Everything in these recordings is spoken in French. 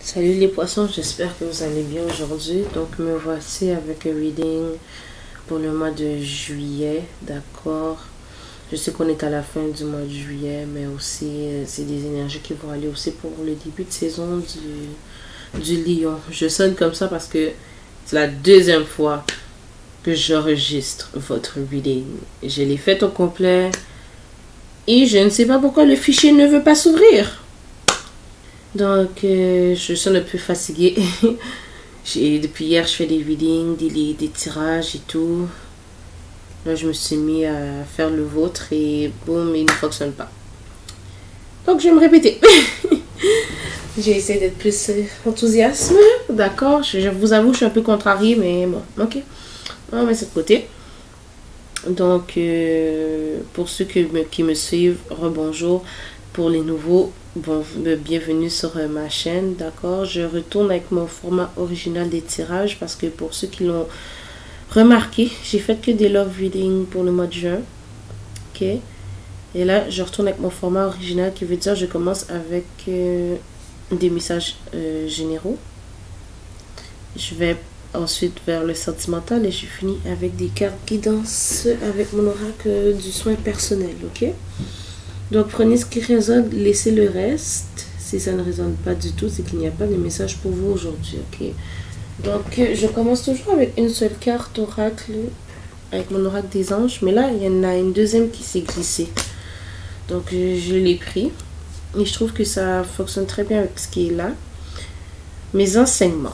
Salut les poissons, j'espère que vous allez bien aujourd'hui. Donc me voici avec un reading pour le mois de juillet, d'accord. Je sais qu'on est à la fin du mois de juillet, mais aussi c'est des énergies qui vont aller aussi pour le début de saison du lion. Je sonne comme ça parce que c'est la deuxième fois que j'enregistre votre reading. Je l'ai fait au complet et je ne sais pas pourquoi le fichier ne veut pas s'ouvrir. Donc, je suis un peu fatiguée. Depuis hier, je fais des readings, des tirages et tout. Là, je me suis mis à faire le vôtre et boum, il ne fonctionne pas. Donc, je vais me répéter. J'ai essayé d'être plus enthousiaste. D'accord, je vous avoue, je suis un peu contrariée, mais bon, ok. On va mettre ça de côté. Donc, pour ceux qui me suivent, rebonjour. Pour les nouveaux, bon, bienvenue sur ma chaîne, d'accord. Je retourne avec mon format original des tirages parce que pour ceux qui l'ont remarqué, j'ai fait que des love readings pour le mois de juin, ok. Et là, je retourne avec mon format original qui veut dire je commence avec des messages généraux. Je vais ensuite vers le sentimental et je finis avec des cartes guidance avec mon oracle du soin personnel, ok. Donc, prenez ce qui résonne, laissez le reste. Si ça ne résonne pas du tout, c'est qu'il n'y a pas de message pour vous aujourd'hui, ok? Donc, je commence toujours avec une seule carte oracle, avec mon oracle des anges. Mais là, il y en a une deuxième qui s'est glissée. Donc, je l'ai pris. Et je trouve que ça fonctionne très bien avec ce qui est là. Mes enseignements.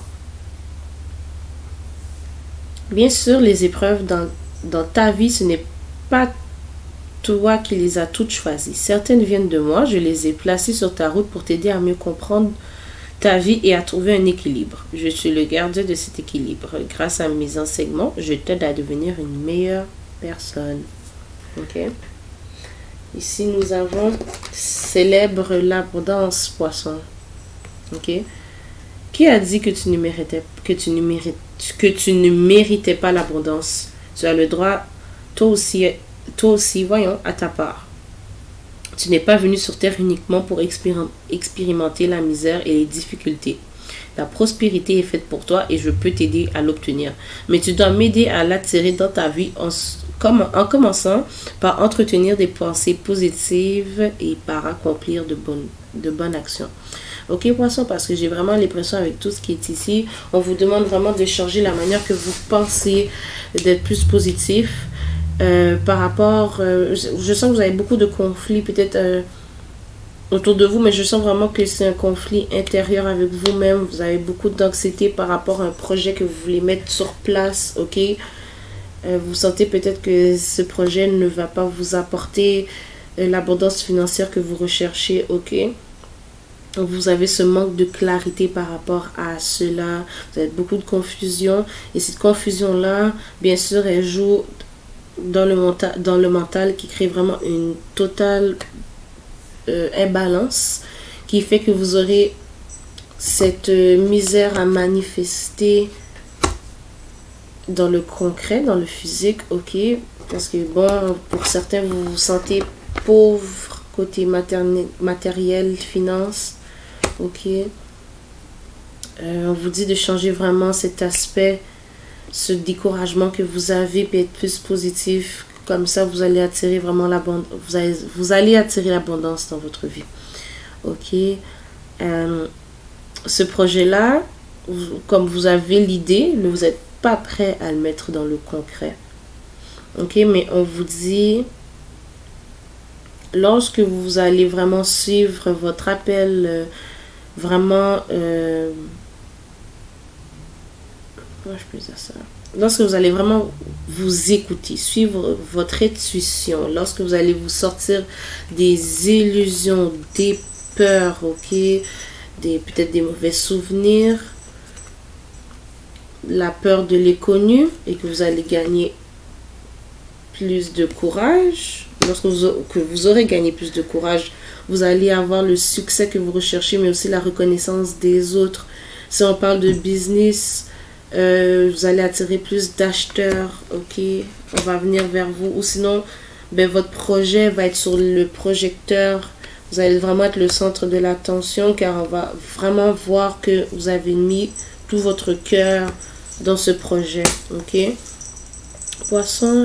Bien sûr, les épreuves dans ta vie, ce n'est pas toi qui les as toutes choisies. Certaines viennent de moi, je les ai placées sur ta route pour t'aider à mieux comprendre ta vie et à trouver un équilibre. Je suis le gardien de cet équilibre. Grâce à mes enseignements, je t'aide à devenir une meilleure personne. Ok? Ici, nous avons célèbre l'abondance, poisson. Ok? Qui a dit que tu ne méritais pas l'abondance? Tu as le droit, toi aussi, voyons, à ta part. Tu n'es pas venu sur terre uniquement pour expérimenter la misère et les difficultés. La prospérité est faite pour toi et je peux t'aider à l'obtenir. Mais tu dois m'aider à l'attirer dans ta vie en commençant par entretenir des pensées positives et par accomplir de bonnes actions. Ok, poisson, parce que j'ai vraiment l'impression avec tout ce qui est ici, on vous demande vraiment de changer la manière que vous pensez, d'être plus positif. Par rapport, je sens que vous avez beaucoup de conflits peut-être autour de vous, mais je sens vraiment que c'est un conflit intérieur avec vous-même. Vous avez beaucoup d'anxiété par rapport à un projet que vous voulez mettre sur place, ok. Vous sentez peut-être que ce projet ne va pas vous apporter l'abondance financière que vous recherchez, ok. Vous avez ce manque de clarité par rapport à cela. Vous avez beaucoup de confusion. Et cette confusion-là, bien sûr, elle joue dans le mental qui crée vraiment une totale imbalance qui fait que vous aurez cette misère à manifester dans le concret, dans le physique, ok, parce que bon, pour certains vous vous sentez pauvre côté matériel, finance, ok. On vous dit de changer vraiment cet aspect, ce découragement que vous avez, puis être plus positif. Comme ça, vous allez attirer vraiment l'abondance. Vous allez attirer l'abondance dans votre vie. Ok. Ce projet-là, comme vous avez l'idée, mais vous n'êtes pas prêt à le mettre dans le concret. Ok, mais on vous dit, lorsque vous allez vraiment suivre votre appel, vraiment... je peux dire ça. Lorsque vous allez vraiment vous écouter, suivre votre intuition, lorsque vous allez vous sortir des illusions, des peurs, ok, peut-être des mauvais souvenirs, la peur de l'inconnu, et que vous allez gagner plus de courage, lorsque vous aurez gagné plus de courage, vous allez avoir le succès que vous recherchez, mais aussi la reconnaissance des autres. Si on parle de business, vous allez attirer plus d'acheteurs, ok, on va venir vers vous, ou sinon ben, votre projet va être sur le projecteur, Vous allez vraiment être le centre de l'attention car on va vraiment voir que vous avez mis tout votre cœur dans ce projet. Ok? Poisson,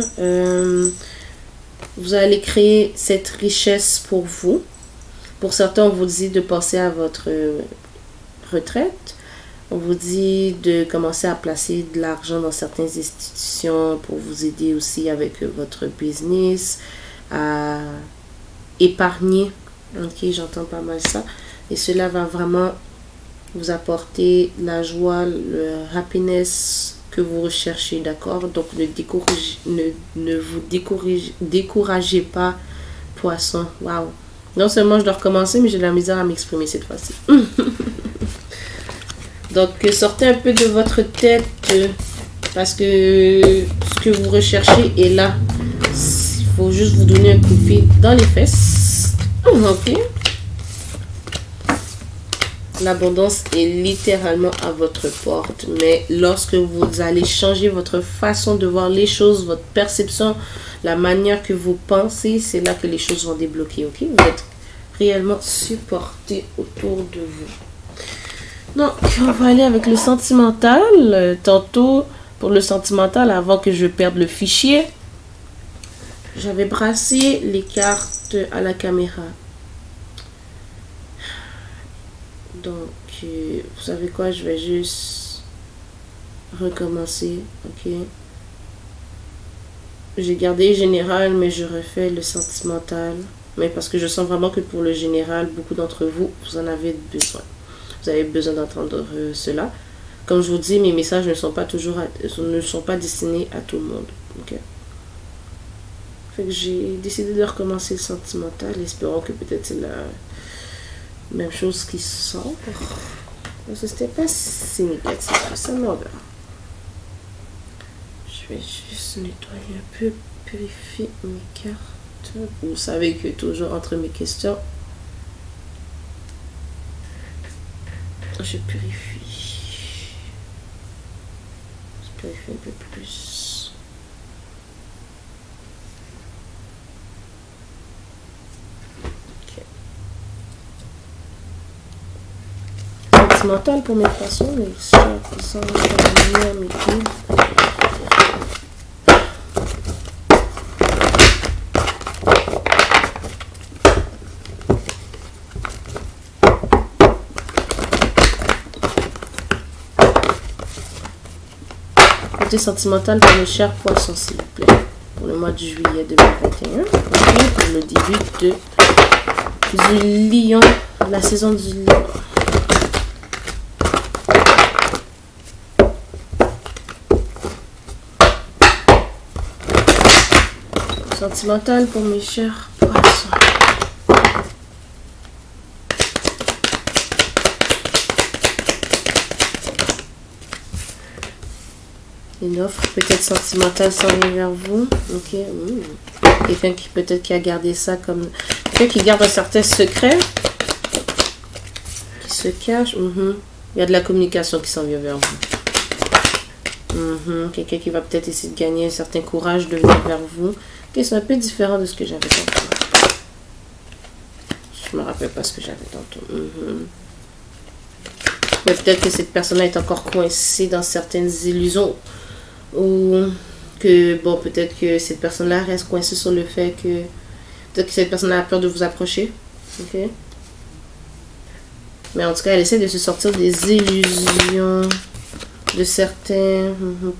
vous allez créer cette richesse pour vous. Pour certains, on vous dit de penser à votre retraite. On vous dit de commencer à placer de l'argent dans certaines institutions pour vous aider aussi avec votre business, à épargner. Ok, j'entends pas mal ça. Et cela va vraiment vous apporter la joie, le happiness que vous recherchez, d'accord? Donc, ne vous découragez pas, poisson. Waouh! Non seulement je dois recommencer, mais j'ai de la misère à m'exprimer cette fois-ci. Donc, sortez un peu de votre tête parce que ce que vous recherchez est là. Il faut juste vous donner un coup de pied dans les fesses. Ok? L'abondance est littéralement à votre porte. Mais lorsque vous allez changer votre façon de voir les choses, votre perception, la manière que vous pensez, c'est là que les choses vont débloquer. Ok? Vous êtes réellement supporté autour de vous. Donc, on va aller avec le sentimental. Tantôt, pour le sentimental, avant que je perde le fichier, j'avais brassé les cartes à la caméra. Donc, vous savez quoi, je vais juste recommencer, ok? J'ai gardé général, mais je refais le sentimental. Mais parce que je sens vraiment que pour le général, beaucoup d'entre vous, vous en avez besoin. Vous avez besoin d'entendre cela. Comme je vous dis, mes messages ne sont pas destinés à tout le monde, ok? Fait que j'ai décidé de recommencer le sentimental, espérant que peut-être c'est la même chose qui sort. Parce que c'était pas si négatif, ça m'en va. Je vais juste nettoyer un peu, purifier mes cartes. Vous savez que toujours entre mes questions, je purifie. Je purifie un peu plus. Sentimental pour mes poissons, mais sans mes pieds. Côté sentimental pour mes chers poissons, s'il vous plaît. Pour le mois de juillet 2021. Et pour le début du lion, la saison du lion. Sentimental pour mes chers poissons. Une offre peut-être sentimentale s'en vient vers vous. Ok. Quelqu'un qui peut-être qui a gardé ça comme... Quelqu'un qui garde un certain secret. Qui se cache. Il y a de la communication qui s'en vient vers vous. Quelqu'un qui va peut-être essayer de gagner un certain courage de venir vers vous. Ok, c'est un peu différent de ce que j'avais tantôt. Je me rappelle pas ce que j'avais tantôt. Mais peut-être que cette personne-là est encore coincée dans certaines illusions. Ou que, bon, peut-être que cette personne-là reste coincée sur le fait que... Peut-être que cette personne-là a peur de vous approcher. Ok? Mais en tout cas, elle essaie de se sortir des illusions. De certains...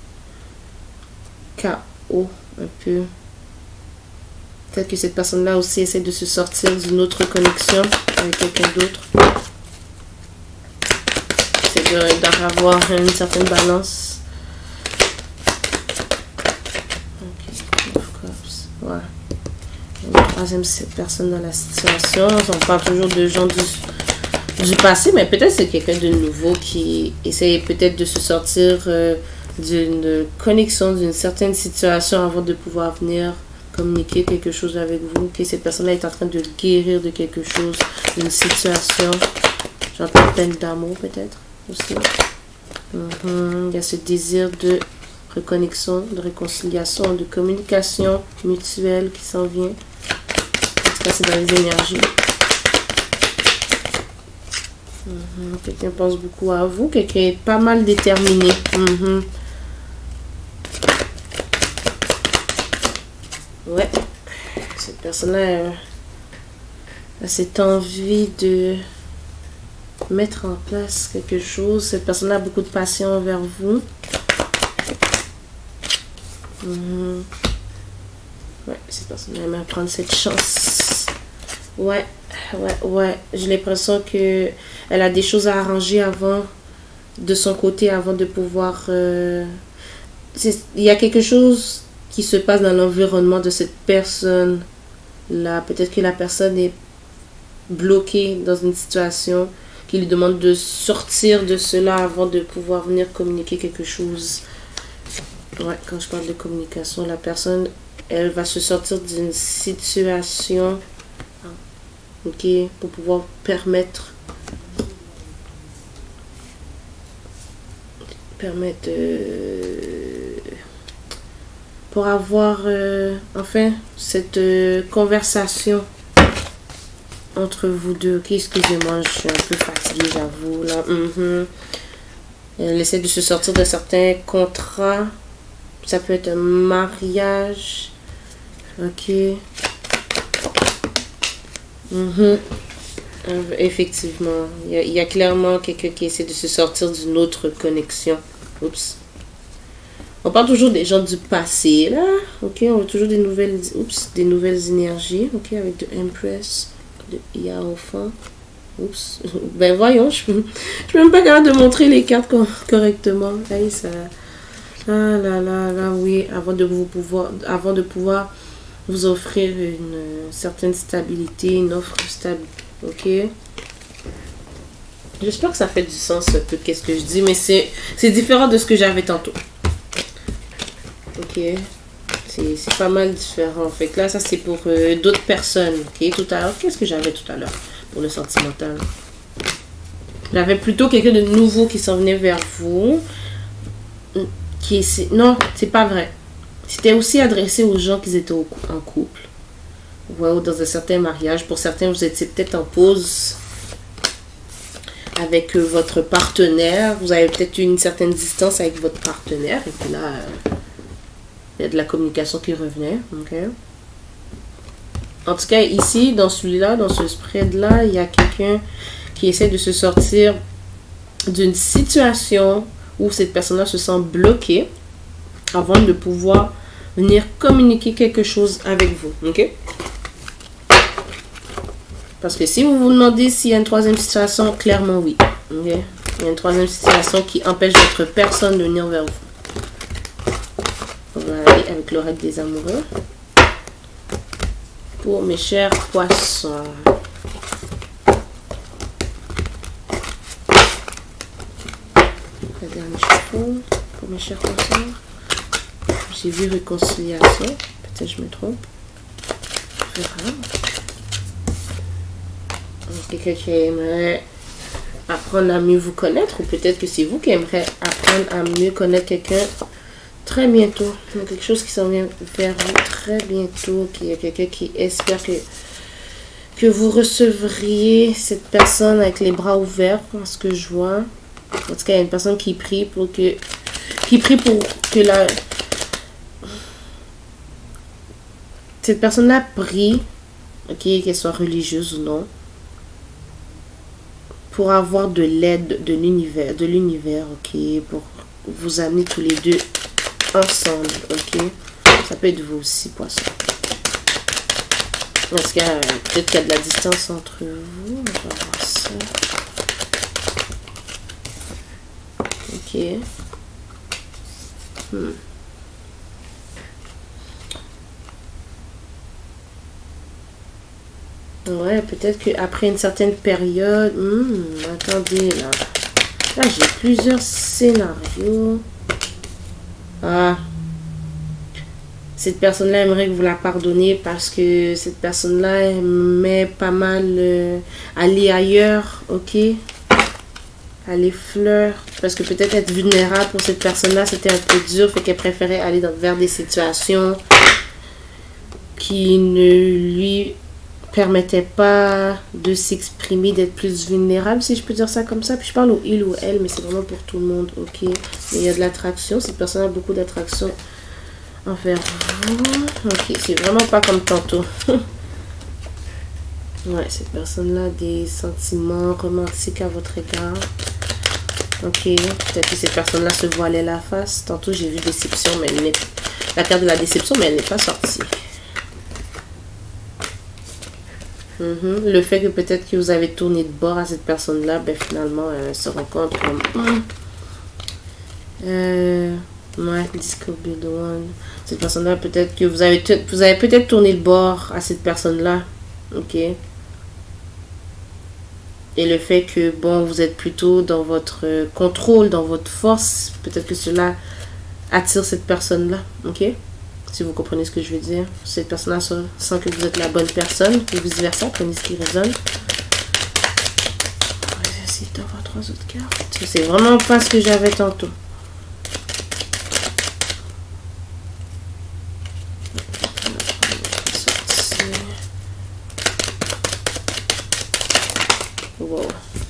chaos, un peu. Peut-être que cette personne-là aussi essaie de se sortir d'une autre connexion avec quelqu'un d'autre. C'est d'avoir une certaine balance. Ouais. La troisième personne dans la situation. On parle toujours de gens du passé, mais peut-être c'est quelqu'un de nouveau qui essaie peut-être de se sortir d'une connexion, d'une certaine situation avant de pouvoir venir communiquer quelque chose avec vous. Que cette personne-là est en train de guérir de quelque chose, d'une situation. J'entends peine d'amour peut-être aussi. Il y a ce désir de reconnexion, de réconciliation, de communication mutuelle qui s'en vient. En tout cas, c'est dans les énergies. Quelqu'un pense beaucoup à vous. Quelqu'un est pas mal déterminé. Ouais. Cette personne-là a cette envie de mettre en place quelque chose. Cette personne-là a beaucoup de passion envers vous. Ouais, cette personne-là aimerait prendre cette chance. Ouais. J'ai l'impression que elle a des choses à arranger avant, de son côté, avant de pouvoir... il y a quelque chose qui se passe dans l'environnement de cette personne-là. Peut-être que la personne est bloquée dans une situation qui lui demande de sortir de cela avant de pouvoir venir communiquer quelque chose. Ouais, quand je parle de communication, la personne, elle va se sortir d'une situation... Ok, pour pouvoir permettre pour avoir enfin cette conversation entre vous deux. Ok, excusez-moi, je suis un peu fatiguée, j'avoue là. Elle essaie de se sortir de certains contrats. Ça peut être un mariage. Ok. Effectivement, il y a clairement quelqu'un qui essaie de se sortir d'une autre connexion. Oups. On parle toujours des gens du passé, là. Ok, on veut toujours des nouvelles, des nouvelles énergies. Ok, avec de Empress, de Hierophant. Oups. Ben voyons, je suis même pas capable de montrer les cartes correctement. Allez, ça... Ah là, oui. Avant de pouvoir vous offrir une certaine stabilité, une offre stable. Ok. J'espère que ça fait du sens un peu qu'est-ce que je dis, mais c'est différent de ce que j'avais tantôt. Ok. C'est pas mal différent. En fait, là, ça c'est pour d'autres personnes. Ok. Tout à l'heure, qu'est-ce que j'avais tout à l'heure pour le sentimental? J'avais plutôt quelqu'un de nouveau qui s'en venait vers vous. Non, c'est pas vrai. C'était aussi adressé aux gens qui étaient en couple. Ouais, ou dans un certain mariage. Pour certains, vous étiez peut-être en pause avec votre partenaire. Vous avez peut-être une certaine distance avec votre partenaire. Et puis là, il y a de la communication qui revenait. Ok. En tout cas, ici, dans celui-là, dans ce spread-là, il y a quelqu'un qui essaie de se sortir d'une situation où cette personne-là se sent bloquée avant de pouvoir venir communiquer quelque chose avec vous. Ok? Parce que si vous vous demandez s'il y a une troisième situation, clairement oui. Ok? Il y a une troisième situation qui empêche votre personne de venir vers vous. On va aller avec l'oracle des amoureux. Pour mes chers poissons. Le dernier chapeau. Pour mes chers poissons. J'ai vu réconciliation. Peut-être je me trompe. On verra. Quelqu'un qui aimerait apprendre à mieux vous connaître. Ou peut-être que c'est vous qui aimerez apprendre à mieux connaître quelqu'un très bientôt. Donc, quelque chose qui s'en vient vers vous très bientôt. Il y a quelqu'un qui espère que vous recevriez cette personne avec les bras ouverts. Ce que je vois. En tout cas, il y a une personne qui prie pour que cette personne-là prie, ok, qu'elle soit religieuse ou non, pour avoir de l'aide de l'univers, ok, pour vous amener tous les deux ensemble, ok. Ça peut être vous aussi, poisson. En tout cas, peut-être qu'il y a de la distance entre vous. On va voir ça. Ok. Ouais, peut-être qu'après une certaine période... attendez, là. Là, j'ai plusieurs scénarios. Ah. Cette personne-là aimerait que vous la pardonniez parce que cette personne-là aimait pas mal aller ailleurs, ok? Aller fleur. Parce que peut-être être vulnérable pour cette personne-là, c'était un peu dur. Fait qu'elle préférait aller vers des situations qui ne lui permettait pas de s'exprimer, d'être plus vulnérable, si je peux dire ça comme ça. Puis je parle au il ou elle, mais c'est vraiment pour tout le monde, ok? Mais il y a de l'attraction, cette personne a beaucoup d'attraction envers vous. Ok, c'est vraiment pas comme tantôt. Ouais, cette personne-là a des sentiments romantiques à votre égard. Ok, peut-être que cette personne-là se voilait la face. Tantôt, j'ai vu déception, mais elle n'est... la carte de la déception, mais elle n'est pas sortie. Le fait que peut-être que vous avez tourné de bord à cette personne-là, ben finalement, elle se rend compte comme... ouais, Disco Build One. Cette personne-là, peut-être que vous avez peut-être tourné de bord à cette personne-là. Ok. Et le fait que, bon, vous êtes plutôt dans votre contrôle, dans votre force, peut-être que cela attire cette personne-là, ok? Si vous comprenez ce que je veux dire. Cette personne-là sent que vous êtes la bonne personne, et vice-versa, prenez ce qui résonne. On va essayer d'avoir 3 autres cartes. C'est vraiment pas ce que j'avais tantôt. Wow.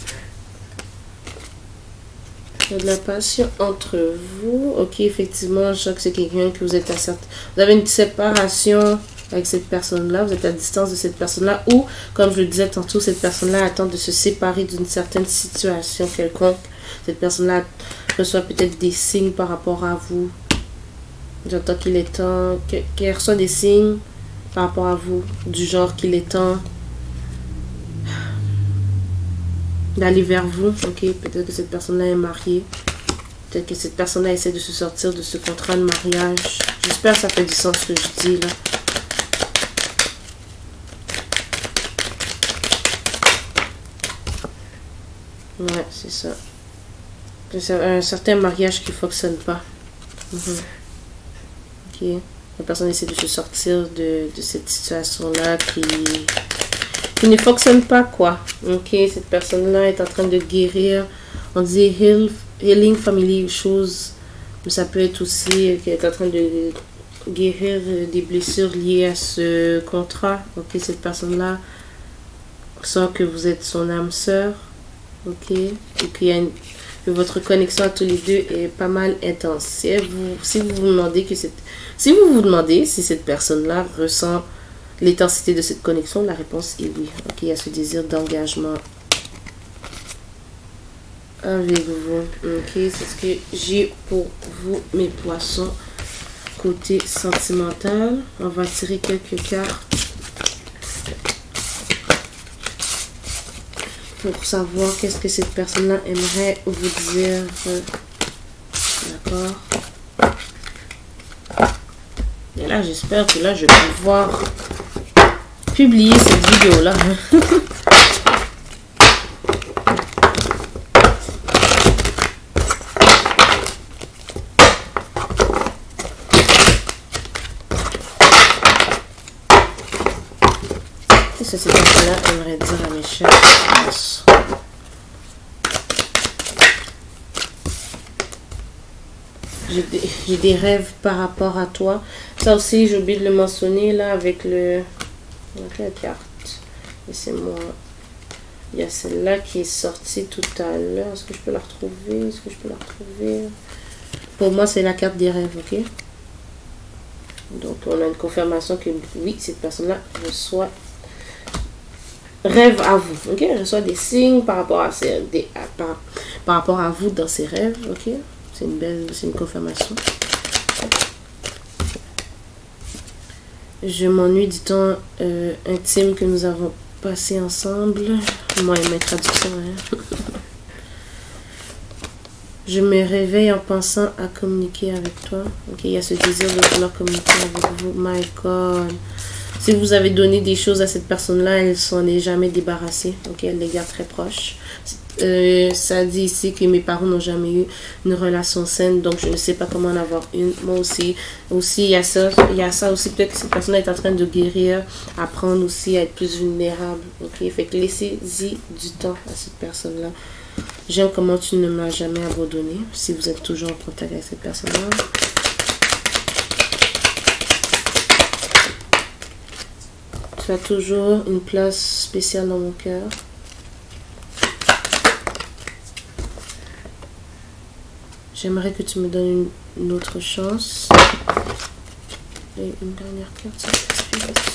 Il y a de la passion entre vous. Ok, effectivement, je sens que c'est quelqu'un que vous êtes à certain... Vous avez une séparation avec cette personne-là. Vous êtes à distance de cette personne-là. Ou, comme je le disais tantôt, cette personne-là attend de se séparer d'une certaine situation quelconque. Cette personne-là reçoit peut-être des signes par rapport à vous. J'entends qu'il est temps... qu'elle reçoit des signes par rapport à vous. Du genre qu'il est temps... d'aller vers vous, ok, peut-être que cette personne-là est mariée, peut-être que cette personne-là essaie de se sortir de ce contrat de mariage. J'espère que ça fait du sens ce que je dis là. Ouais, c'est ça. C'est un certain mariage qui ne fonctionne pas. Ok, la personne essaie de se sortir de cette situation-là qui ne fonctionne pas, quoi. Ok, cette personne-là est en train de guérir. On dit healing family choses, mais ça peut être aussi qu'elle est en train de guérir des blessures liées à ce contrat. Ok, cette personne-là sent que vous êtes son âme sœur. Ok, et que votre connexion à tous les deux est pas mal intense. Si vous vous demandez si cette personne-là ressent l'intensité de cette connexion, la réponse est oui. Ok, il y a ce désir d'engagement avec vous. Ok, c'est ce que j'ai pour vous, mes poissons. Côté sentimental, on va tirer quelques cartes pour savoir qu'est-ce que cette personne-là aimerait vous dire. D'accord. Et là, j'espère que là, je vais pouvoir publier cette vidéo là. Qu'est-ce que cette personne-là aimerait dire à mes chers? J'ai des rêves par rapport à toi. Ça aussi, j'ai oublié de le mentionner là avec le... la carte. Laissez-moi. Il y a celle-là qui est sortie tout à l'heure. Est-ce que je peux la retrouver? Est-ce que je peux la retrouver? Pour moi, c'est la carte des rêves, ok? Donc, on a une confirmation que oui, cette personne-là reçoit rêve à vous, ok? Elle reçoit des signes par rapport à par rapport à vous dans ses rêves, ok? C'est une confirmation. Je m'ennuie du temps intime que nous avons passé ensemble. Moi et mes traductions. Hein. Je me réveille en pensant à communiquer avec toi. Ok, il y a ce désir de vouloir communiquer avec vous. My God. Si vous avez donné des choses à cette personne-là, elle s'en est jamais débarrassée. Ok, elle les garde très proches. Ça dit ici que mes parents n'ont jamais eu une relation saine, donc je ne sais pas comment en avoir une. Moi aussi il y a ça aussi. Peut-être que cette personne est en train de guérir, apprendre aussi à être plus vulnérable. Ok, fait que laissez-y du temps à cette personne-là. J'aime comment tu ne m'as jamais abandonné. Si vous êtes toujours en contact avec cette personne-là. tu as toujours une place spéciale dans mon cœur. J'aimerais que tu me donnes une autre chance. Et une dernière carte.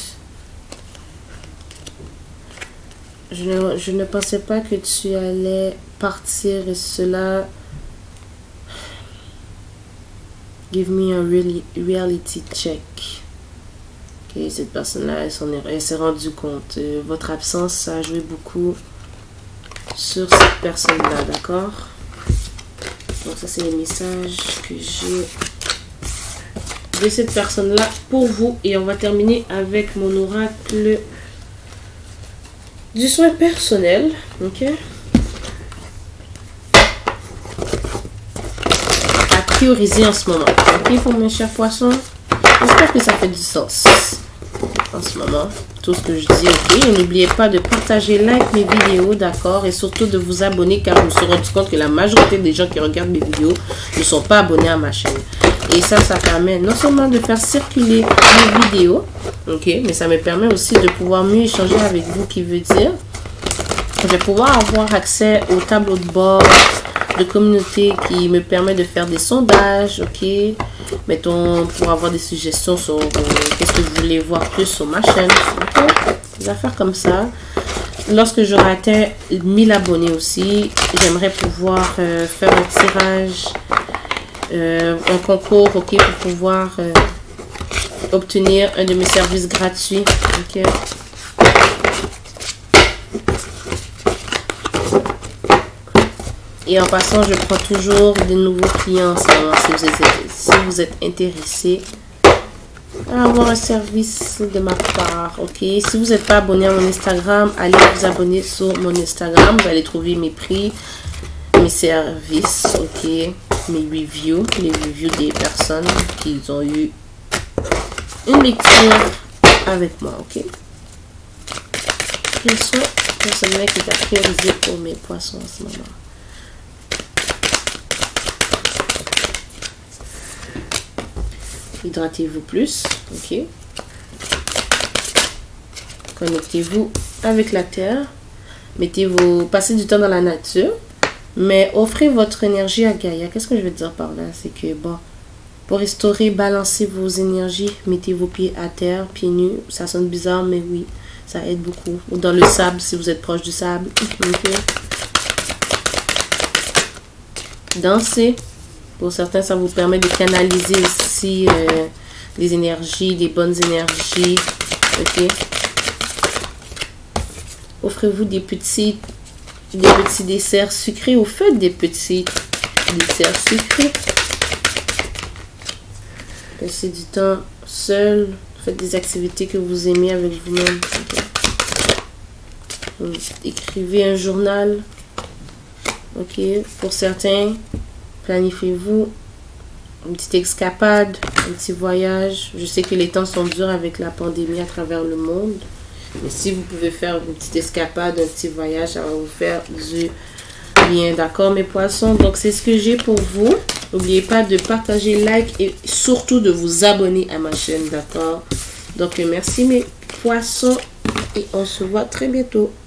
Je ne pensais pas que tu allais partir et cela... Give me a reality check. Ok, cette personne-là, elle s'est rendue compte. Votre absence a joué beaucoup sur cette personne-là, d'accord? Donc ça, c'est les messages que j'ai de cette personne-là pour vous. Et on va terminer avec mon oracle du soin personnel. Ok? À prioriser en ce moment. Ok, pour mes chers poissons? J'espère que ça fait du sens en ce moment. Tout ce que je dis, ok. Et n'oubliez pas de partager, like mes vidéos, d'accord? Et surtout de vous abonner car je me suis rendu compte que la majorité des gens qui regardent mes vidéos ne sont pas abonnés à ma chaîne. Et ça permet non seulement de faire circuler mes vidéos, ok, mais ça me permet aussi de pouvoir mieux échanger avec vous, qui veut dire je vais pouvoir avoir accès au tableau de bord de communauté qui me permet de faire des sondages, ok, mettons pour avoir des suggestions sur qu'est-ce que vous voulez voir plus sur ma chaîne, ok, des affaires comme ça. Lorsque j'aurai atteint 1000 abonnés aussi, j'aimerais pouvoir faire un tirage, un concours, ok, pour pouvoir obtenir un de mes services gratuits, ok. Et en passant, je prends toujours de nouveaux clients si vous êtes intéressé à avoir un service de ma part, ok. Si vous n'êtes pas abonné à mon Instagram, allez vous abonner sur mon Instagram. Vous allez trouver mes prix, mes services, ok, mes reviews, les reviews des personnes qui ont eu une lecture avec moi, ok. Quels sont les personnes qui sont priorisées pour mes poissons en ce moment? Hydratez-vous plus, ok. Connectez-vous avec la terre. Passez du temps dans la nature, mais offrez votre énergie à Gaïa. Qu'est-ce que je veux dire par là? C'est que, bon, pour restaurer, balancer vos énergies, mettez vos pieds à terre, pieds nus. Ça sonne bizarre, mais oui, ça aide beaucoup. Ou dans le sable, si vous êtes proche du sable. Okay. Dansez. Pour certains, ça vous permet de canaliser aussi les énergies, des bonnes énergies. Ok. Offrez-vous des petits desserts sucrés ou faites des petits desserts sucrés. Passez du temps seul. Faites des activités que vous aimez avec vous-même. Okay. Écrivez un journal. Ok. Pour certains, planifiez-vous une petite escapade, un petit voyage. Je sais que les temps sont durs avec la pandémie à travers le monde. Mais si vous pouvez faire une petite escapade, un petit voyage, ça va vous faire du bien. D'accord, mes poissons? Donc, c'est ce que j'ai pour vous. N'oubliez pas de partager, like et surtout de vous abonner à ma chaîne. D'accord? Donc, merci mes poissons et on se voit très bientôt.